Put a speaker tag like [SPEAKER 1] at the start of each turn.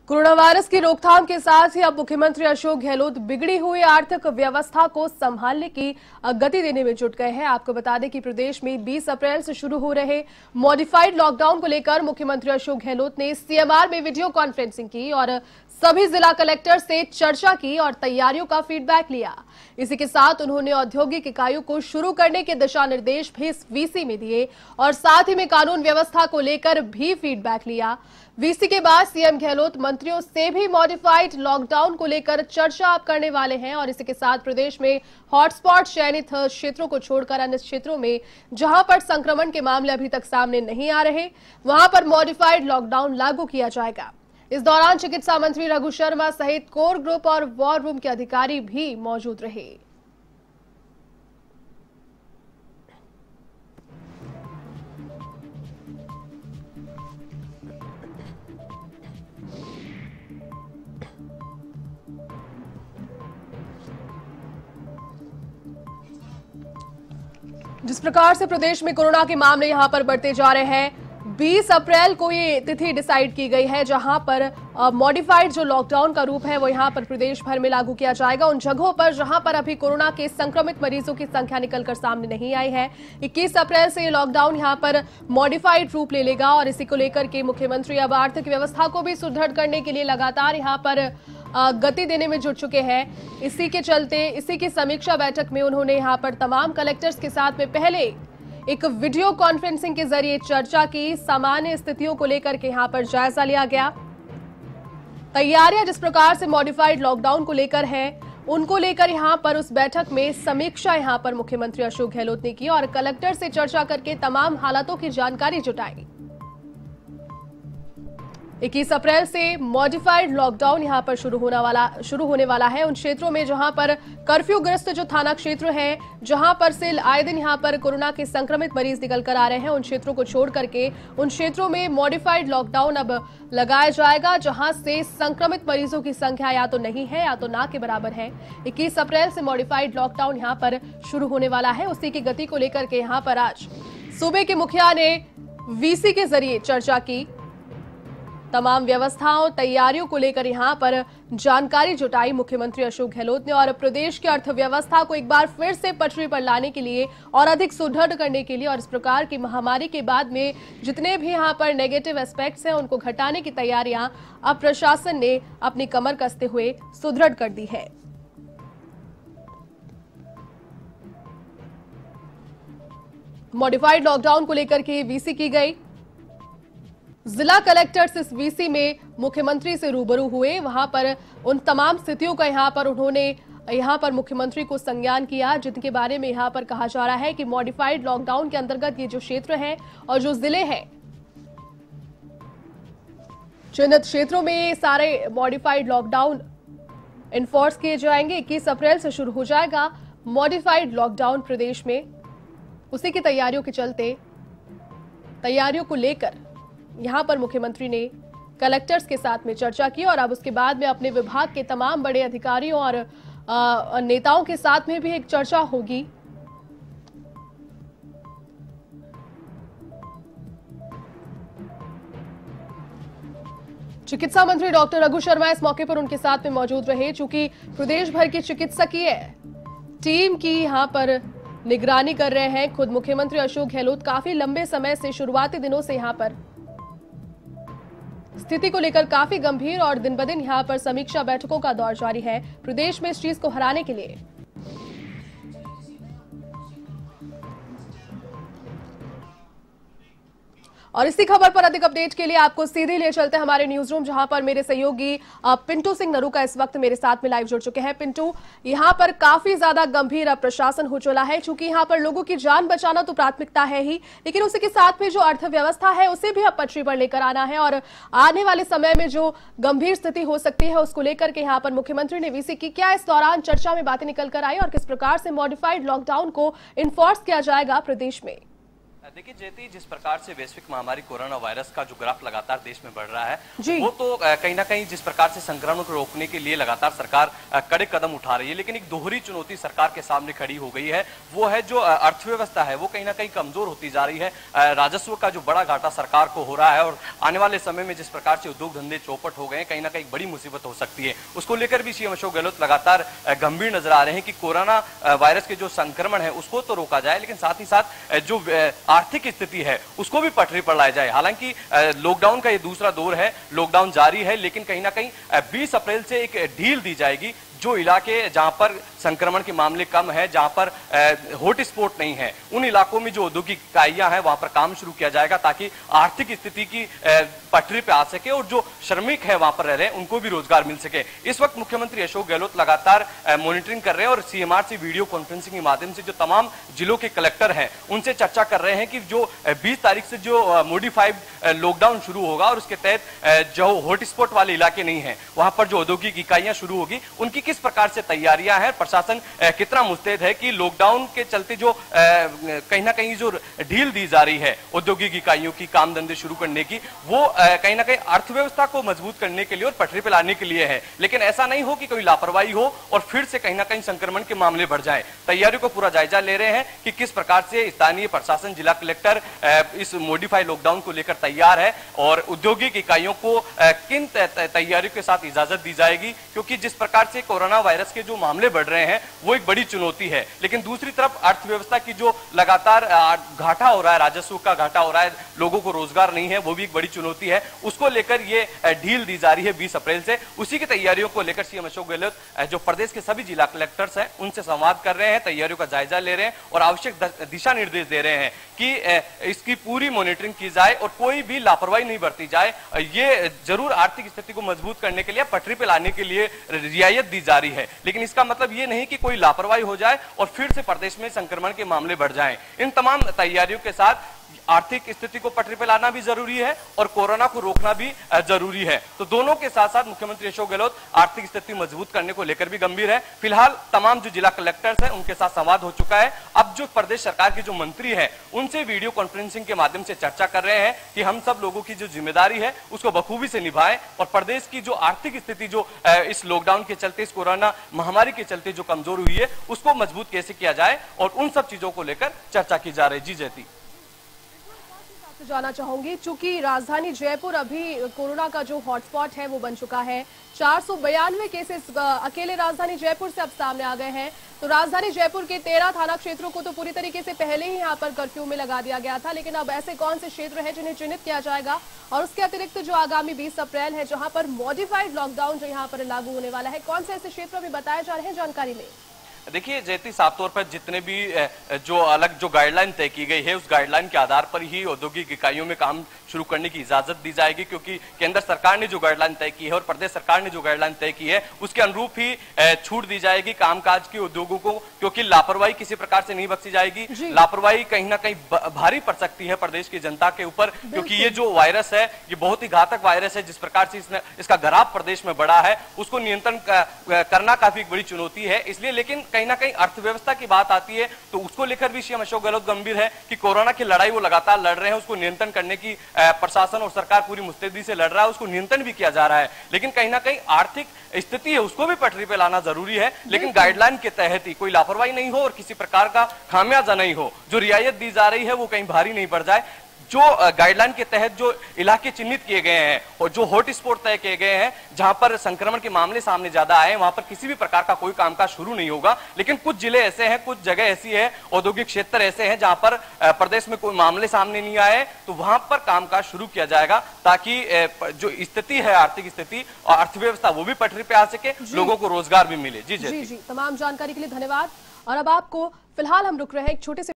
[SPEAKER 1] Corona virus की रोकथाम के साथ ही अब मुख्यमंत्री अशोक गहलोत बिगड़ी हुई आर्थिक व्यवस्था को संभालने की गति देने में जुट गए हैं। आपको बता दें कि प्रदेश में 20 अप्रैल से शुरू हो रहे मॉडिफाइड लॉकडाउन को लेकर मुख्यमंत्री अशोक गहलोत ने सीएमआर में वीडियो कॉन्फ्रेंसिंग की और सभी जिला कलेक्टर से चर्चा की और तैयारियों का फीडबैक लिया। इसी के साथ उन्होंने औद्योगिक इकाइयों को शुरू करने के दिशा निर्देश भी वीसी में दिए और साथ ही में कानून व्यवस्था को लेकर भी फीडबैक लिया। वीसी के बाद सीएम गहलोत मंत्रियों से भी मॉडिफाइड लॉकडाउन को लेकर चर्चा आप करने वाले हैं और इसी के साथ प्रदेश में हॉटस्पॉट चयनित क्षेत्रों को छोड़कर अन्य क्षेत्रों में जहां पर संक्रमण के मामले अभी तक सामने नहीं आ रहे, वहां पर मॉडिफाइड लॉकडाउन लागू किया जाएगा। इस दौरान चिकित्सा मंत्री रघु शर्मा सहित कोर ग्रुप और वॉर रूम के अधिकारी भी मौजूद रहे। जिस प्रकार से प्रदेश में कोरोना के मामले यहां पर बढ़ते जा रहे हैं, 20 अप्रैल को ये तिथि डिसाइड की गई है जहां पर मॉडिफाइड जो लॉकडाउन का रूप है वो यहां पर प्रदेश भर में लागू किया जाएगा। उन जगहों पर जहां पर अभी कोरोना के संक्रमित मरीजों की संख्या निकलकर सामने नहीं आई है, 21 अप्रैल से ये लॉकडाउन यहां पर मॉडिफाइड रूप ले लेगा और इसी को लेकर के मुख्यमंत्री अब आर्थिक व्यवस्था को भी सुदृढ़ करने के लिए लगातार यहां पर गति देने में जुट चुके हैं। इसी के चलते इसी की समीक्षा बैठक में उन्होंने यहां पर तमाम कलेक्टर्स के साथ में पहले एक वीडियो कॉन्फ्रेंसिंग के जरिए चर्चा की। सामान्य स्थितियों को लेकर के यहां पर जायजा लिया गया। तैयारियां जिस प्रकार से मॉडिफाइड लॉकडाउन को लेकर है उनको लेकर यहां पर उस बैठक में समीक्षा यहां पर मुख्यमंत्री अशोक गहलोत ने की और कलेक्टर से चर्चा करके तमाम हालातों की जानकारी जुटाई। 21 अप्रैल से मॉडिफाइड लॉकडाउन यहां पर शुरू होने वाला है। उन क्षेत्रों में जहां पर कर्फ्यू ग्रस्त जो थाना क्षेत्र हैं, जहां पर से आए दिन यहां पर कोरोना के संक्रमित मरीज निकल कर आ रहे हैं, उन क्षेत्रों को छोड़ करके उन क्षेत्रों में मॉडिफाइड लॉकडाउन अब लगाया जाएगा जहां से संक्रमित मरीजों की संख्या या तो नहीं है या तो ना के बराबर है। 21 अप्रैल से मॉडिफाइड लॉकडाउन यहां पर शुरू होने वाला है। उसी की गति को लेकर के यहां पर आज सूबे के मुखिया ने वीसी के जरिए चर्चा की। तमाम व्यवस्थाओं तैयारियों को लेकर यहां पर जानकारी जुटाई मुख्यमंत्री अशोक गहलोत ने और प्रदेश की अर्थव्यवस्था को एक बार फिर से पटरी पर लाने के लिए और अधिक सुदृढ़ करने के लिए और इस प्रकार की महामारी के बाद में जितने भी यहां पर नेगेटिव एस्पेक्ट्स हैं उनको घटाने की तैयारियां अब प्रशासन ने अपनी कमर कसते हुए सुदृढ़ कर दी है। मॉडिफाइड लॉकडाउन को लेकर के वीसी की गई। जिला कलेक्टर्स इस वीसी में मुख्यमंत्री से रूबरू हुए। वहां पर उन तमाम स्थितियों का यहां पर मुख्यमंत्री को संज्ञान किया जिनके बारे में यहां पर कहा जा रहा है कि मॉडिफाइड लॉकडाउन के अंतर्गत ये जो क्षेत्र है और जो जिले हैं, चिन्हित क्षेत्रों में सारे मॉडिफाइड लॉकडाउन इन्फोर्स किए जाएंगे। 21 अप्रैल से शुरू हो जाएगा मॉडिफाइड लॉकडाउन प्रदेश में। उसी की तैयारियों के चलते तैयारियों को लेकर यहां पर मुख्यमंत्री ने कलेक्टर्स के साथ में चर्चा की और अब उसके बाद में अपने विभाग के तमाम बड़े अधिकारियों और नेताओं के साथ में भी एक चर्चा होगी। चिकित्सा मंत्री डॉक्टर रघु शर्मा इस मौके पर उनके साथ में मौजूद रहे। चूंकि प्रदेश भर की चिकित्सकीय टीम की यहां पर निगरानी कर रहे हैं खुद मुख्यमंत्री अशोक गहलोत। काफी लंबे समय से शुरुआती दिनों से यहां पर स्थिति को लेकर काफी गंभीर और दिन ब दिन यहां पर समीक्षा बैठकों का दौर जारी है प्रदेश में इस चीज को हराने के लिए। और इसी खबर पर अधिक अपडेट के लिए आपको सीधे ले चलते हैं हमारे न्यूज रूम, जहां पर मेरे सहयोगी पिंटू सिंह नरूका इस वक्त मेरे साथ में लाइव जुड़ चुके हैं। पिंटू, यहां पर काफी ज्यादा गंभीर प्रशासन हो चला है, चूंकि यहां पर लोगों की जान बचाना तो प्राथमिकता है ही, लेकिन उसी के साथ में जो अर्थव्यवस्था है उसे भी अब पटरी पर लेकर आना है और आने वाले समय में जो गंभीर स्थिति हो सकती है उसको लेकर के यहाँ पर मुख्यमंत्री ने वीसी की। क्या इस दौरान चर्चा में बातें निकल कर आई और किस प्रकार से मॉडिफाइड लॉकडाउन को इन्फोर्स किया जाएगा प्रदेश में?
[SPEAKER 2] देखिए जयती, जिस प्रकार से वैश्विक महामारी कोरोना वायरस का जो ग्राफ लगातार देश में बढ़ रहा है वो तो कहीं ना कहीं जिस प्रकार से संक्रमण को रोकने के लिए लगातार सरकार कड़े कदम उठा रही है, लेकिन एक दोहरी चुनौती सरकार के सामने खड़ी हो गई है। वो है जो अर्थव्यवस्था है वो कहीं ना कहीं कमजोर होती जा रही है। राजस्व का जो बड़ा घाटा सरकार को हो रहा है और आने वाले समय में जिस प्रकार से उद्योग धंधे चौपट हो गए, कहीं ना कहीं बड़ी मुसीबत हो सकती है। उसको लेकर भी सीएम अशोक गहलोत लगातार गंभीर नजर आ रहे हैं कि कोरोना वायरस के जो संक्रमण है उसको तो रोका जाए, लेकिन साथ ही साथ जो आर्थिक स्थिति है उसको भी पटरी पर लाया जाए। हालांकि लॉकडाउन का ये दूसरा दौर है, लॉकडाउन जारी है, लेकिन कहीं ना कहीं 20 अप्रैल से एक ढील दी जाएगी। जो इलाके जहां पर संक्रमण के मामले कम है, जहां पर हॉट स्पॉट नहीं है, उन इलाकों में जो औद्योगिक इकाइयां हैं वहां पर काम शुरू किया जाएगा ताकि आर्थिक स्थिति की पटरी पे आ सके और जो श्रमिक है वहां पर रह रहे हैं उनको भी रोजगार मिल सके। इस वक्त मुख्यमंत्री अशोक गहलोत लगातार मॉनिटरिंग कर रहे हैं और सीएमआर से वीडियो कॉन्फ्रेंसिंग के माध्यम से जो तमाम जिलों के कलेक्टर हैं उनसे चर्चा कर रहे हैं कि जो 20 तारीख से जो मॉडिफाइड लॉकडाउन शुरू होगा और उसके तहत जो हॉट स्पॉट वाले इलाके नहीं है वहां पर जो औद्योगिक इकाइयां शुरू होगी उनकी किस प्रकार से तैयारियां हैं, प्रशासन कितना मुस्तैद है कि लॉकडाउन के चलते जो कहीं ना कहीं जो ढील दी जा रही है औद्योगिक इकाइयों की काम धंधे शुरू करने की, वो कहीं ना कहीं अर्थव्यवस्था को मजबूत करने के लिए और पटरी पर लाने के लिए है। लेकिन ऐसा नहीं हो कि कोई लापरवाही हो और फिर से कहीं ना कहीं संक्रमण के मामले बढ़ जाए। तैयारियों को पूरा जायजा ले रहे हैं कि किस प्रकार से स्थानीय प्रशासन, जिला कलेक्टर इस मॉडिफाइड लॉकडाउन को लेकर तैयार है और औद्योगिक इकाइयों को किन तैयारियों के साथ इजाजत दी जाएगी, क्योंकि जिस प्रकार से कोरोना वायरस के जो मामले बढ़ रहे हैं वो एक बड़ी चुनौती है। लेकिन दूसरी तरफ अर्थव्यवस्था की जो लगातार घाटा हो रहा है, राजस्व का घाटा हो रहा है, लोगों को रोजगार नहीं है, वो भी एक बड़ी चुनौती है। उसको लेकर ये ढील दी जा रही है 20 अप्रैल से। उसी की तैयारियों को लेकर सीएम अशोक गहलोत जो प्रदेश के सभी जिला कलेक्टर्स हैं उनसे संवाद कर रहे हैं, तैयारियों का जायजा ले रहे हैं और आवश्यक दिशा निर्देश दे रहे हैं कि इसकी पूरी मॉनिटरिंग की जाए और कोई भी लापरवाही नहीं बरती जाए। ये जरूर आर्थिक स्थिति को मजबूत करने के लिए, पटरी पे लाने के लिए रियायत दी जा रही है, लेकिन इसका मतलब ये नहीं कि कोई लापरवाही हो जाए और फिर से प्रदेश में संक्रमण के मामले बढ़ जाएं। इन तमाम तैयारियों के साथ आर्थिक स्थिति को पटरी पर लाना भी जरूरी है और कोरोना को रोकना भी जरूरी है। तो दोनों के साथ साथ मुख्यमंत्री अशोक गहलोत आर्थिक स्थिति मजबूत करने को लेकर भी गंभीर है। फिलहाल तमाम जो जिला कलेक्टर्स हैं उनके साथ संवाद हो चुका है। अब जो प्रदेश सरकार के जो मंत्री हैं उनसे वीडियो कॉन्फ्रेंसिंग के माध्यम से चर्चा कर रहे हैं कि हम सब लोगों की जो जिम्मेदारी है उसको बखूबी से निभाएं और प्रदेश की जो आर्थिक स्थिति जो इस लॉकडाउन के चलते, इस कोरोना महामारी के चलते जो कमजोर हुई है उसको मजबूत कैसे किया जाए और उन सब चीजों को लेकर चर्चा की जा रही है। जी जयती,
[SPEAKER 1] जाना चाहूंगी, चूंकि राजधानी जयपुर अभी कोरोना का जो हॉटस्पॉट है वो बन चुका है। 492 केसेस अकेले राजधानी जयपुर से अब सामने आ गए हैं। तो राजधानी जयपुर के 13 थाना क्षेत्रों को तो पूरी तरीके से पहले ही यहाँ पर कर्फ्यू में लगा दिया गया था, लेकिन अब ऐसे कौन से क्षेत्र हैं जिन्हें चिन्हित किया जाएगा और उसके अतिरिक्त जो आगामी 20 अप्रैल है जहां पर मॉडिफाइड लॉकडाउन जो यहाँ पर लागू होने वाला है, कौन से ऐसे क्षेत्र अभी बताए जा रहे हैं, जानकारी में?
[SPEAKER 2] देखिए जयती, साफ तौर पर जितने भी जो अलग जो गाइडलाइन तय की गई है उस गाइडलाइन के आधार पर ही औद्योगिक इकाइयों में काम शुरू करने की इजाजत दी जाएगी, क्योंकि केंद्र सरकार ने जो गाइडलाइन तय की है और प्रदेश सरकार ने जो गाइडलाइन तय की है उसके अनुरूप ही छूट दी जाएगी कामकाज के उद्योगों को, क्योंकि लापरवाही किसी प्रकार से नहीं बख्शी जाएगी। लापरवाही कहीं ना कहीं भारी पड़ सकती है प्रदेश की जनता के ऊपर, क्योंकि ये जो वायरस है ये बहुत ही घातक वायरस है। जिस प्रकार से इसका घराव प्रदेश में बढ़ा है उसको नियंत्रण करना काफी एक बड़ी चुनौती है। इसलिए लेकिन कहीं ना कहीं अर्थव्यवस्था की बात आती है तो उसको लेकर भी सीएम अशोक गहलोत गंभीर है कि कोरोना की लड़ाई वो लगातार लड़ रहे हैं, उसको नियंत्रण करने की प्रशासन और सरकार पूरी मुस्तैदी से लड़ रहा है, उसको नियंत्रण भी किया जा रहा है। लेकिन कहीं ना कहीं आर्थिक स्थिति है उसको भी पटरी पे लाना जरूरी है, लेकिन गाइडलाइन के तहत ही, कोई लापरवाही नहीं हो और किसी प्रकार का खामियाजा नहीं हो। जो रियायत दी जा रही है वो कहीं भारी नहीं पड़ जाए। जो गाइडलाइन के तहत जो इलाके चिन्हित किए गए हैं और जो हॉट स्पॉट तय किए गए हैं जहां पर संक्रमण के मामले सामने ज्यादा आए, वहां पर किसी भी प्रकार का कोई कामकाज शुरू नहीं होगा। लेकिन कुछ जिले ऐसे हैं, कुछ जगह ऐसी है, औद्योगिक क्षेत्र ऐसे हैं जहां पर प्रदेश में कोई मामले सामने नहीं आए तो वहां पर कामकाज शुरू किया जाएगा ताकि जो स्थिति है, आर्थिक स्थिति और अर्थव्यवस्था वो भी पटरी पे आ सके, लोगों को रोजगार भी मिले। जी जी,
[SPEAKER 1] तमाम जानकारी के लिए धन्यवाद। और अब आपको फिलहाल हम रुक रहे हैं एक छोटे से